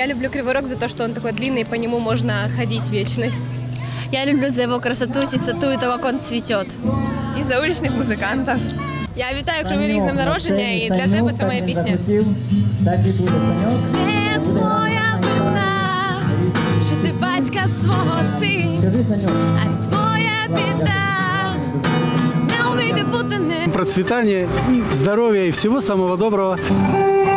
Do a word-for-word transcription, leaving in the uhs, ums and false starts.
Я люблю Кривой Рог за то, что он такой длинный, по нему можно ходить вечность. Я люблю за его красоту, чистоту и то, как он цветет. И за уличных музыкантов. Я вітаю Кривий Ріг з днем народження, і для тебе це моя пісня. Не твоя вина, що ти батька свого сина, а твоя біда, не вміти бути не... Процветания и здоровья, и всего самого доброго.